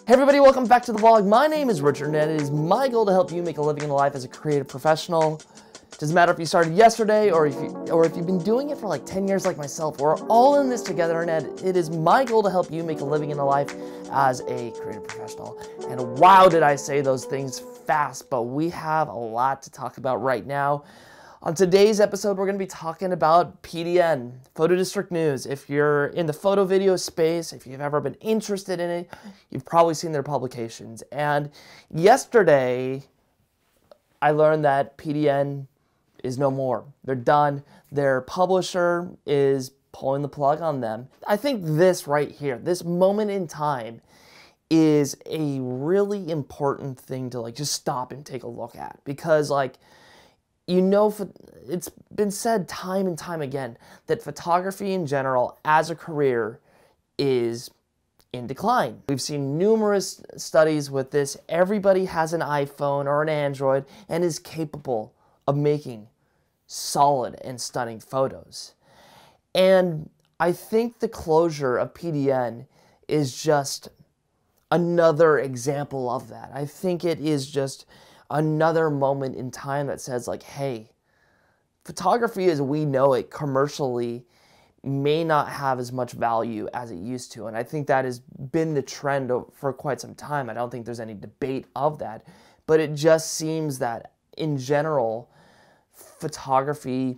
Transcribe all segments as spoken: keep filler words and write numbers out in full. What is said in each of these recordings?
Hey everybody, welcome back to the vlog. My name is Richard and it is my goal to help you make a living in life as a creative professional. Doesn't matter if you started yesterday or if, you, or if you've been doing it for like ten years like myself. We're all in this together, and it is my goal to help you make a living in the life as a creative professional. And wow, did I say those things fast, but we have a lot to talk about right now. On today's episode, we're going to be talking about P D N, Photo District News. If you're in the photo video space, if you've ever been interested in it, you've probably seen their publications. And yesterday, I learned that P D N is no more. They're done. Their publisher is pulling the plug on them. I think this right here, this moment in time, is a really important thing to like just stop and take a look at, because like, you know, it's been said time and time again that photography in general as a career is in decline. We've seen numerous studies with this. Everybody has an iPhone or an Android and is capable of making solid and stunning photos. And I think the closure of P D N is just another example of that. I think it is just another moment in time that says like, hey, photography as we know it commercially may not have as much value as it used to. And I think that has been the trend for quite some time. I don't think there's any debate of that, but it just seems that in general, photography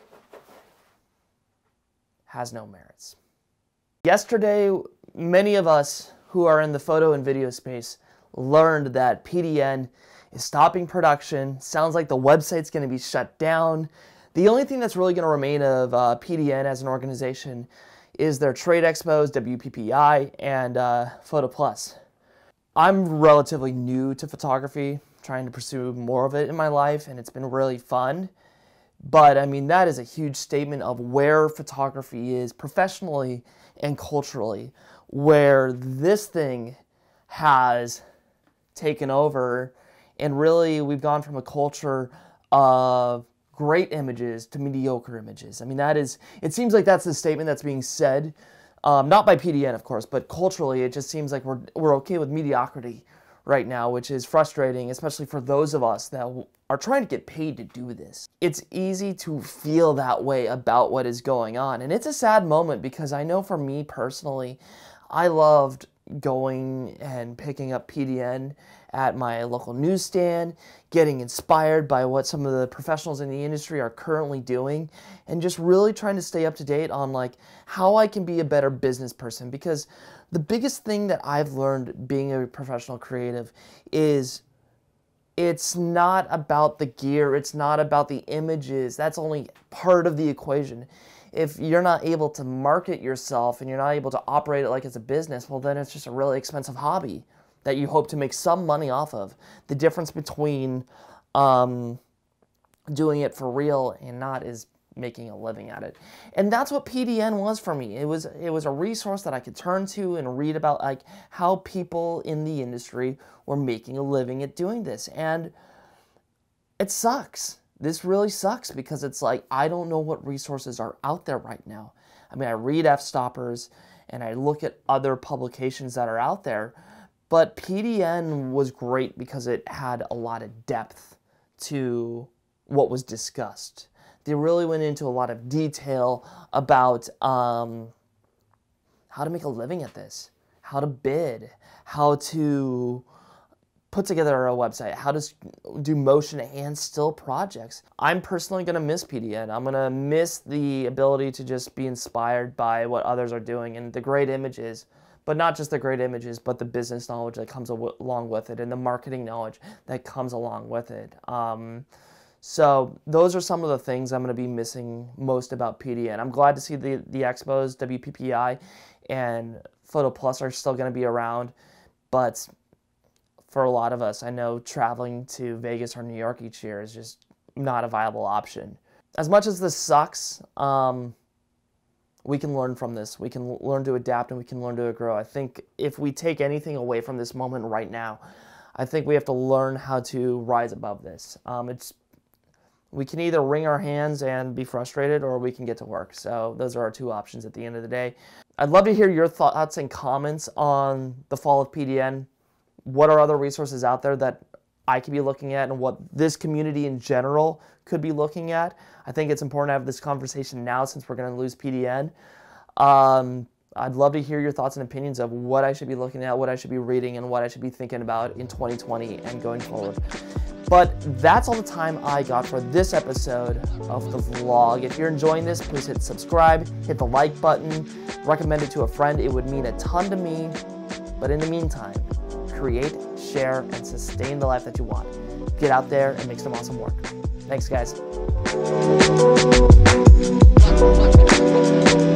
has no merits. Yesterday, many of us who are in the photo and video space learned that P D N is stopping production. Sounds like the website's going to be shut down. The only thing that's really going to remain of uh, P D N as an organization is their trade expos, W P P I, and uh, Photo Plus. I'm relatively new to photography, trying to pursue more of it in my life, and it's been really fun. But I mean, that is a huge statement of where photography is professionally and culturally, where this thing has taken over. And really, we've gone from a culture of great images to mediocre images. I mean, that is, it seems like that's the statement that's being said, um, not by P D N, of course, but culturally, it just seems like we're, we're okay with mediocrity right now, which is frustrating, especially for those of us that are trying to get paid to do this. It's easy to feel that way about what is going on. And it's a sad moment, because I know for me personally, I loved going and picking up P D N at my local newsstand, getting inspired by what some of the professionals in the industry are currently doing, and just really trying to stay up to date on like how I can be a better business person. Because the biggest thing that I've learned being a professional creative is it's not about the gear, it's not about the images. That's only part of the equation. If you're not able to market yourself and you're not able to operate it like it's a business, well then it's just a really expensive hobby that you hope to make some money off of. The difference between um, doing it for real and not is making a living at it. And that's what P D N was for me. It was, it was a resource that I could turn to and read about like how people in the industry were making a living at doing this. And it sucks. This really sucks, because it's like, I don't know what resources are out there right now. I mean, I read F-stoppers and I look at other publications that are out there, but P D N was great because it had a lot of depth to what was discussed. They really went into a lot of detail about um, how to make a living at this, how to bid, how to put together a website, how to do motion and still projects. I'm personally going to miss P D N. I'm going to miss the ability to just be inspired by what others are doing and the great images, but not just the great images, but the business knowledge that comes along with it and the marketing knowledge that comes along with it. Um, so those are some of the things I'm going to be missing most about P D N. I'm glad to see the, the expos, W P P I and Photo Plus are still going to be around, but for a lot of us, I know traveling to Vegas or New York each year is just not a viable option. As much as this sucks, um, we can learn from this. We can learn to adapt and we can learn to grow. I think if we take anything away from this moment right now, I think we have to learn how to rise above this. Um, it's we can either wring our hands and be frustrated, or we can get to work. So those are our two options at the end of the day. I'd love to hear your thoughts and comments on the fall of P D N. what are other resources out there that I could be looking at and what this community in general could be looking at. I think it's important to have this conversation now since we're going to lose P D N. Um, I'd love to hear your thoughts and opinions of what I should be looking at, what I should be reading, and what I should be thinking about in twenty twenty and going forward. But that's all the time I got for this episode of the vlog. If you're enjoying this, please hit subscribe, hit the like button, recommend it to a friend. It would mean a ton to me. But in the meantime, create, share, and sustain the life that you want. Get out there and make some awesome work. Thanks, guys.